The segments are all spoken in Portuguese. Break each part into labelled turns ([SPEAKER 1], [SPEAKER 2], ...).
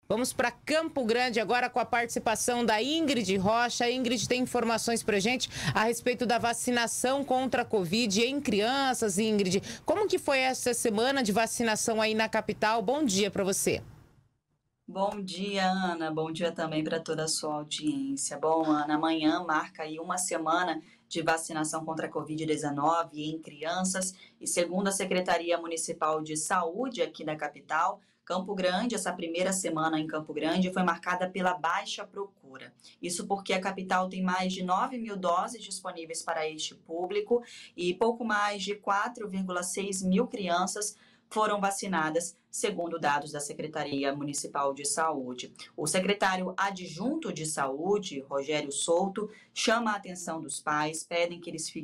[SPEAKER 1] Vamos para Campo Grande agora com a participação da Ingrid Rocha. A Ingrid tem informações para gente a respeito da vacinação contra a Covid em crianças. Ingrid, como que foi essa semana de vacinação aí na capital? Bom dia para você.
[SPEAKER 2] Bom dia, Ana. Bom dia também para toda a sua audiência. Bom, Ana, amanhã marca aí uma semana de vacinação contra a Covid-19 em crianças e segundo a Secretaria Municipal de Saúde aqui da capital, Campo Grande, essa primeira semana em Campo Grande foi marcada pela baixa procura. Isso porque a capital tem mais de 9 mil doses disponíveis para este público e pouco mais de 4,6 mil crianças foram vacinadas, segundo dados da Secretaria Municipal de Saúde. O secretário adjunto de Saúde, Rogério Souto, chama a atenção dos pais, pede que eles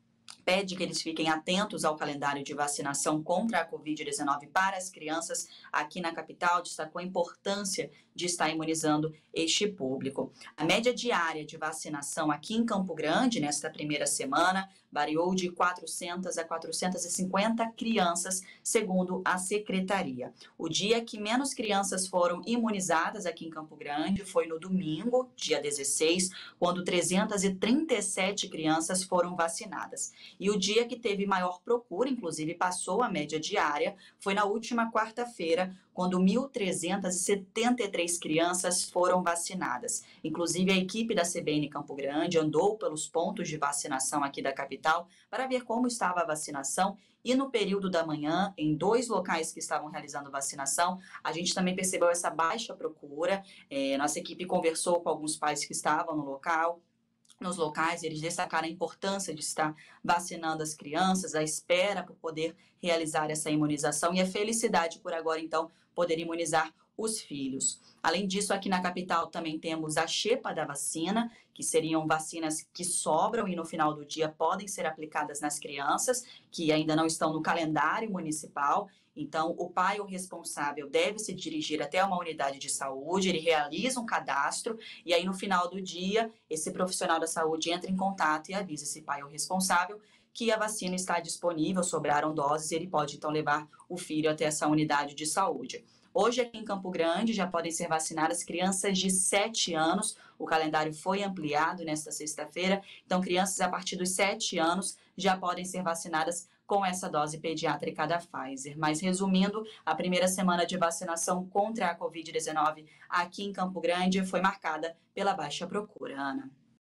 [SPEAKER 2] fiquem atentos ao calendário de vacinação contra a Covid-19 para as crianças aqui na capital, destacou a importância de estar imunizando este público. A média diária de vacinação aqui em Campo Grande, nesta primeira semana, variou de 400 a 450 crianças, segundo a secretaria. O dia que menos crianças foram imunizadas aqui em Campo Grande foi no domingo, dia 16, quando 337 crianças foram vacinadas. E o dia que teve maior procura, inclusive passou a média diária, foi na última quarta-feira, quando 1.373 crianças foram vacinadas. Inclusive, a equipe da CBN Campo Grande andou pelos pontos de vacinação aqui da capital para ver como estava a vacinação e no período da manhã, em 2 locais que estavam realizando vacinação, a gente também percebeu essa baixa procura. Nossa equipe conversou com alguns pais que estavam no local. Nos locais, eles destacaram a importância de estar vacinando as crianças, a espera por poder realizar essa imunização e a felicidade por agora, então, poder imunizar os filhos. Além disso, aqui na capital também temos a xepa da vacina, que seriam vacinas que sobram e no final do dia podem ser aplicadas nas crianças, que ainda não estão no calendário municipal. Então, o pai ou responsável deve se dirigir até uma unidade de saúde, ele realiza um cadastro e aí no final do dia, esse profissional da saúde entra em contato e avisa esse pai ou responsável que a vacina está disponível, sobraram doses e ele pode então levar o filho até essa unidade de saúde. Hoje, aqui em Campo Grande, já podem ser vacinadas crianças de 7 anos. O calendário foi ampliado nesta sexta-feira. Então, crianças a partir dos 7 anos já podem ser vacinadas com essa dose pediátrica da Pfizer. Mas, resumindo, a primeira semana de vacinação contra a Covid-19 aqui em Campo Grande foi marcada pela baixa procura, Ana.